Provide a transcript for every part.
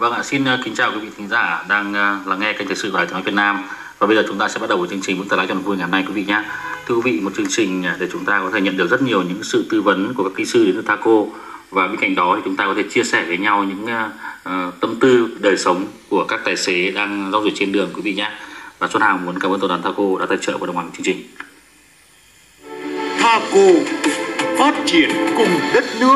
Vâng ạ, xin kính chào quý vị thính giả đang lắng nghe kênh thời sự của Đài Tiếng nói Việt Nam. Và bây giờ chúng ta sẽ bắt đầu với chương trình Vững Tay Lái cho niềm vui ngày hôm nay quý vị nhé. Thưa quý vị, một chương trình để chúng ta có thể nhận được rất nhiều những sự tư vấn của các kỹ sư đến từ Thaco, và bên cạnh đó thì chúng ta có thể chia sẻ với nhau những tâm tư đời sống của các tài xế đang giao dịch trên đường quý vị nhé. Và Xuân Hào muốn cảm ơn tập đoàn Thaco đã tài trợ và đồng hành chương trình. Thaco phát triển cùng đất nước.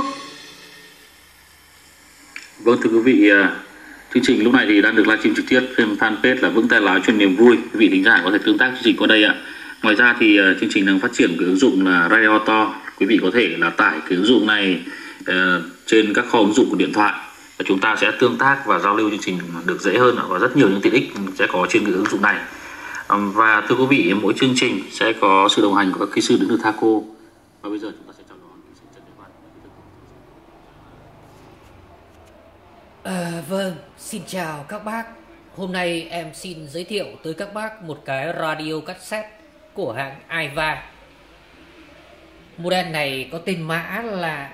Vâng, thưa quý vị, chương trình lúc này thì đang được livestream trực tiếp trên fanpage là Vững Tay Lái cho niềm vui. Quý vị thính giả có thể tương tác chương trình qua đây ạ. Ngoài ra thì chương trình đang phát triển cái ứng dụng là Radio To. Quý vị có thể là tải cái ứng dụng này trên các kho ứng dụng của điện thoại, và chúng ta sẽ tương tác và giao lưu chương trình được dễ hơn, và rất nhiều những tiện ích sẽ có trên cái ứng dụng này. Và thưa quý vị, mỗi chương trình sẽ có sự đồng hành của các kỹ sư đến từ Thaco. Và bây giờ chúng ta sẽ chào đón kỹ sư Trần Nhật Văn. Vâng, xin chào các bác. Hôm nay em xin giới thiệu tới các bác một cái radio cassette của hãng Aiva. Model này có tên mã là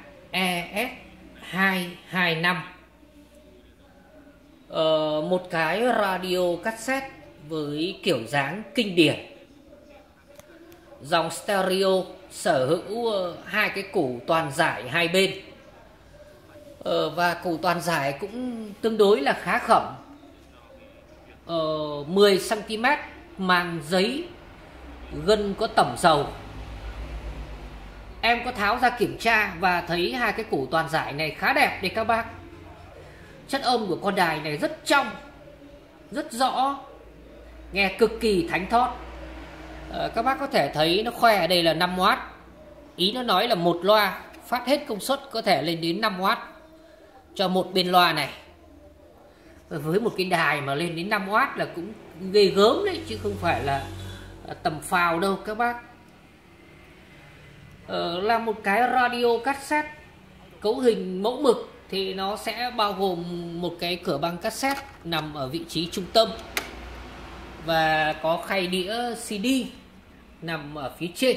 ES225. Một cái radio cassette với kiểu dáng kinh điển. Dòng stereo sở hữu hai cái củ toàn giải hai bên. Và củ toàn giải cũng tương đối là khá khẩm. 10cm màng giấy, gân có tẩm dầu. Em có tháo ra kiểm tra và thấy hai cái củ toàn giải này khá đẹp đấy các bác. Chất âm của con đài này rất trong, rất rõ, nghe cực kỳ thánh thót. Các bác có thể thấy nó khoe ở đây là 5W. Ý nó nói là một loa phát hết công suất có thể lên đến 5W cho một bên loa này. Với một cái đài mà lên đến 5W là cũng ghê gớm đấy, chứ không phải là tầm phào đâu các bác. Là một cái radio cassette cấu hình mẫu mực thì nó sẽ bao gồm một cái cửa băng cassette nằm ở vị trí trung tâm, và có khay đĩa CD nằm ở phía trên.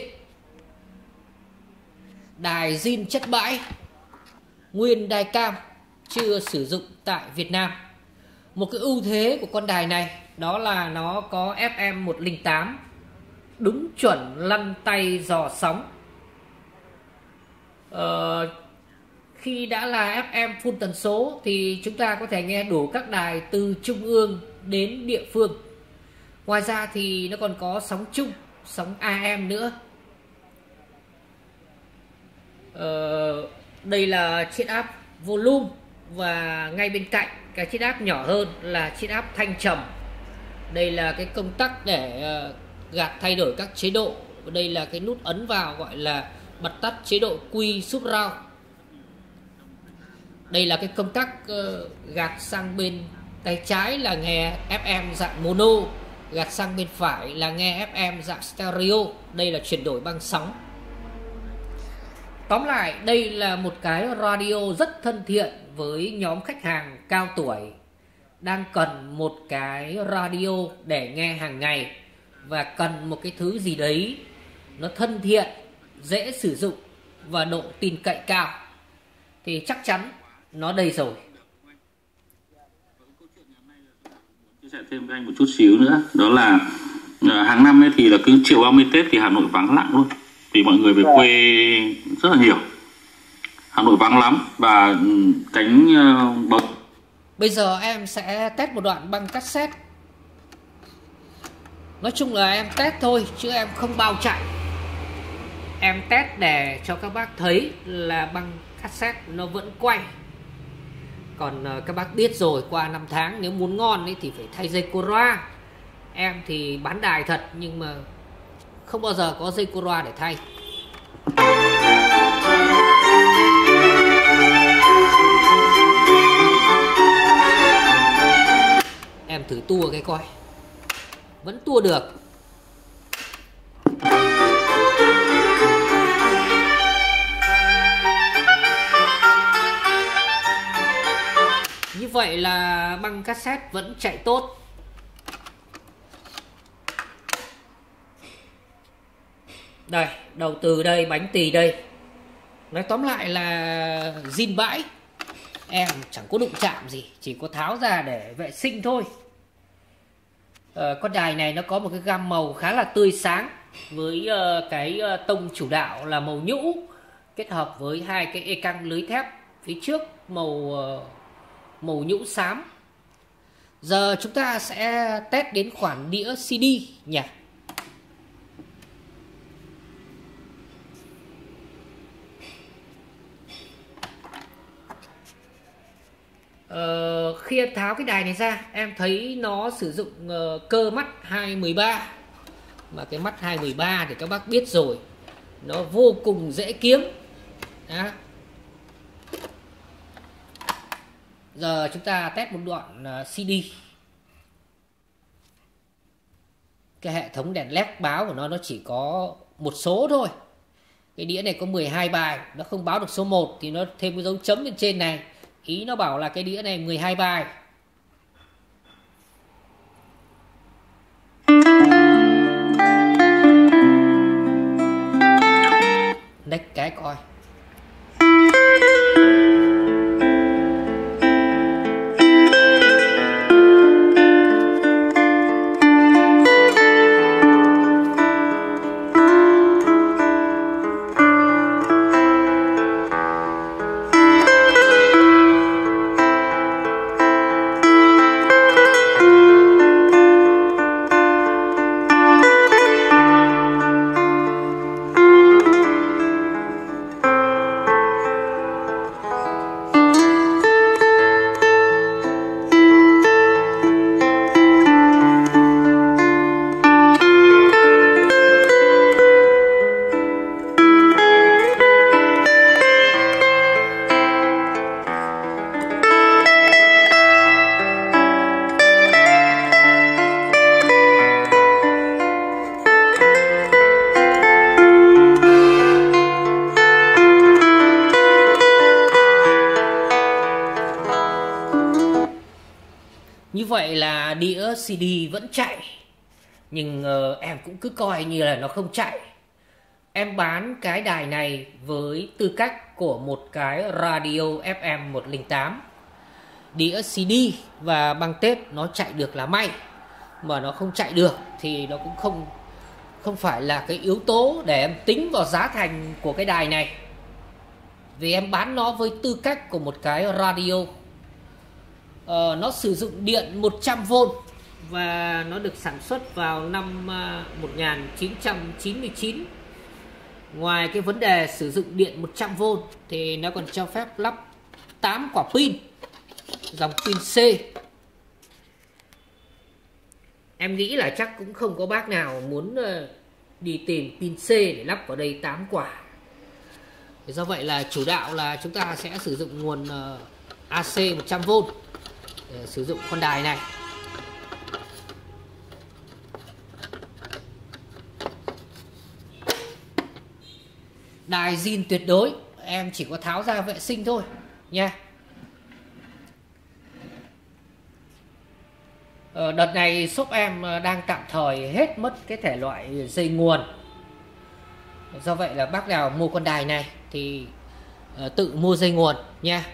Đài zin chất bãi, nguyên đài cam, chưa sử dụng tại Việt Nam. Một cái ưu thế của con đài này đó là nó có FM 108, đúng chuẩn lăn tay dò sóng. Khi đã là FM full tần số thì chúng ta có thể nghe đủ các đài từ trung ương đến địa phương. Ngoài ra thì nó còn có sóng chung, sóng AM nữa. Đây là chiết áp volume, và ngay bên cạnh cái chiết áp nhỏ hơn là chiết áp thanh trầm. Đây là cái công tắc để gạt thay đổi các chế độ. Đây là cái nút ấn vào gọi là bật tắt chế độ Q Subround. Đây là cái công tắc gạt sang bên tay trái là nghe FM dạng mono, gạt sang bên phải là nghe FM dạng stereo. Đây là chuyển đổi băng sóng. Tóm lại, đây là một cái radio rất thân thiện với nhóm khách hàng cao tuổi đang cần một cái radio để nghe hàng ngày, và cần một cái thứ gì đấy nó thân thiện, dễ sử dụng và độ tin cậy cao, thì chắc chắn nó đây rồi. Chia sẻ thêm với anh một chút xíu nữa, đó là hàng năm ấy thì là cứ chiều 30 Tết thì Hà Nội vắng lặng luôn, vì mọi người về quê rất là nhiều. Hà Nội vắng lắm, và cánh bóng. Bây giờ em sẽ test một đoạn băng cassette. Nói chung là em test thôi chứ em không bao chạy. Em test để cho các bác thấy là băng cassette nó vẫn quay. Còn các bác biết rồi, qua 5 tháng nếu muốn ngon ấy thì phải thay dây Cora. Em thì bán đài thật nhưng mà không bao giờ có dây Cora để thay. Em thử tua cái coi. Vẫn tua được. Như vậy là băng cassette vẫn chạy tốt. Đây, đầu từ đây, bánh tì đây. Nói tóm lại là zin bãi. em chẳng có đụng chạm gì, chỉ có tháo ra để vệ sinh thôi. Con đài này nó có một cái gam màu khá là tươi sáng, với cái tông chủ đạo là màu nhũ, kết hợp với hai cái e căng lưới thép phía trước màu nhũ xám. Giờ chúng ta sẽ test đến khoản đĩa CD nhỉ. Khi em tháo cái đài này ra, em thấy nó sử dụng cơ mắt 213. Mà cái mắt 213 thì các bác biết rồi, nó vô cùng dễ kiếm. Đó. Giờ chúng ta test một đoạn CD. Cái hệ thống đèn led báo của nó chỉ có một số thôi. Cái đĩa này có 12 bài, nó không báo được số 1 thì nó thêm cái dấu chấm bên trên này. Ý nó bảo là cái đĩa này 12 bài. Next cái coi. Như vậy là đĩa CD vẫn chạy, nhưng em cũng cứ coi như là nó không chạy. Em bán cái đài này với tư cách của một cái radio FM 108. Đĩa CD và băng tết nó chạy được là may, mà nó không chạy được thì nó cũng không phải là cái yếu tố để em tính vào giá thành của cái đài này. Vì em bán nó với tư cách của một cái radio. Nó sử dụng điện 100V và nó được sản xuất vào năm 1999. Ngoài cái vấn đề sử dụng điện 100V thì nó còn cho phép lắp 8 quả pin, dòng pin C. Em nghĩ là chắc cũng không có bác nào muốn đi tìm pin C để lắp vào đây 8 quả. Do vậy là chủ đạo là chúng ta sẽ sử dụng nguồn AC 100V để sử dụng con đài này. Đài zin tuyệt đối, em chỉ có tháo ra vệ sinh thôi nha. Đợt này shop em đang tạm thời hết mất cái thể loại dây nguồn. Do vậy là bác nào mua con đài này thì tự mua dây nguồn nha.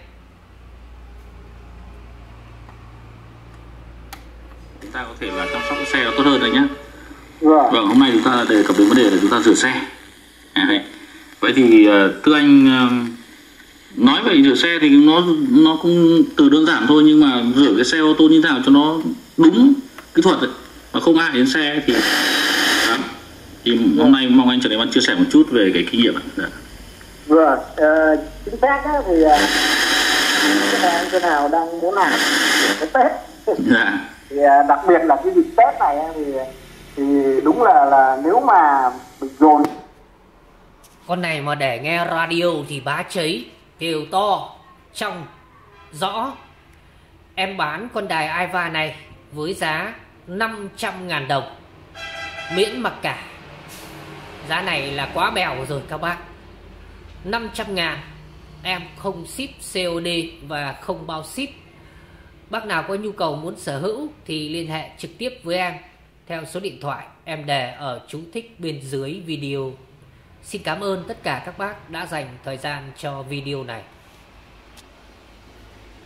Chúng ta có thể là chăm sóc cái xe nó tốt hơn rồi nhé. Vâng, hôm nay chúng ta đề cập đến vấn đề là chúng ta rửa xe. Vậy thì thưa anh, nói về rửa xe thì nó cũng từ đơn giản thôi, nhưng mà rửa cái xe ô tô như thế nào cho nó đúng kỹ thuật mà không hại đến xe thì đó. Thì hôm nay mong anh Trần Đình Văn chia sẻ một chút về cái kinh nghiệm. Vâng, chính xác á, thì anh Xuân Hào đang muốn làm cái Tết. Dạ. Thì đặc biệt là cái dịp Tết này thì đúng là nếu mà mình dồn con này mà để nghe radio thì bá cháy, kêu to, trong, rõ. Em bán con đài Aiva này với giá 500.000 đồng, miễn mặc cả. Giá này là quá bèo rồi các bác. 500.000, em không ship COD và không bao ship. Bác nào có nhu cầu muốn sở hữu thì liên hệ trực tiếp với em theo số điện thoại em để ở chú thích bên dưới video. Xin cảm ơn tất cả các bác đã dành thời gian cho video này.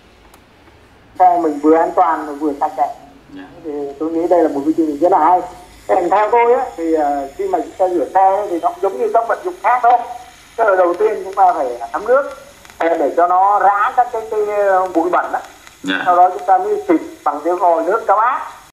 xe mình vừa an toàn và vừa sạch đẹp. Thì tôi nghĩ đây là một cái chương trình rất là hay. Kèm theo tôi á, thì khi mà chúng ta rửa xe thì nó cũng giống như các vật dụng khác thôi. Tức là đầu tiên chúng ta phải thấm nước để cho nó rã các cái bụi bẩn đó. Sau đó chúng ta mới xịt bằng cái vòi nước cao áp